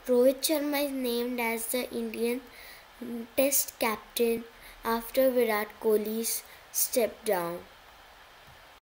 Rohit Sharma is named as the Indian Test captain after Virat Kohli's step down.